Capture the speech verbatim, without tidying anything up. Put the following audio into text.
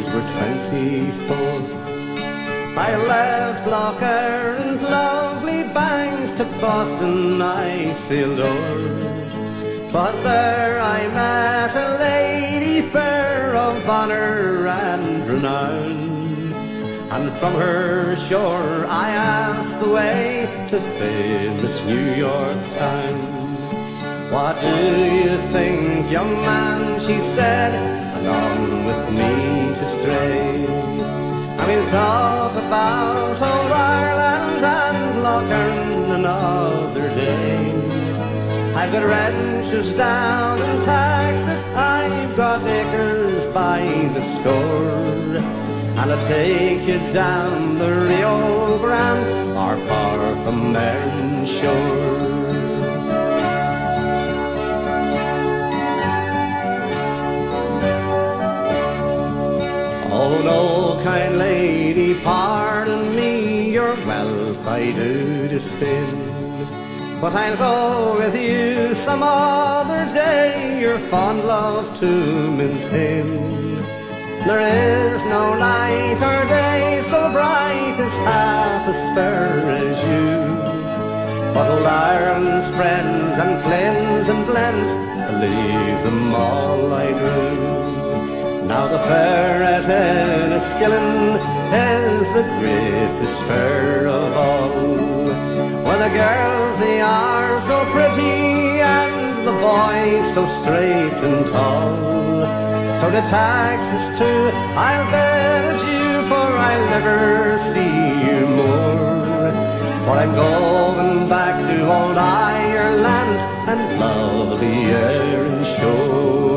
were twenty-four. I left Loch Erin's lovely banks to Boston I sailed o'er. 'Twas there I met a lady fair of honour and renown, and from her shore I asked the way to famous New York town. What do you think, young man, she said, along with me to stray? And we'll talk about old Ireland and Loch Erin another day. I've got ranches down in Texas, I've got acres by the score, and I'll take you down the Rio Grande or far from Erin shore. Oh no, kind lady, pardon me your wealth I do disdain, but I'll go with you some other day, your fond love to maintain. There is no night or day so bright as half as fair as you, but old Ireland's friends and glens and glens, believe them all I do. Now the fair at Enniskillen is the greatest fair of all, where the girls they are so pretty and the boys so straight and tall. So the taxes too I'll bet you, for I'll never see you more, for I'm going back to old Ireland and lovely Erin shore.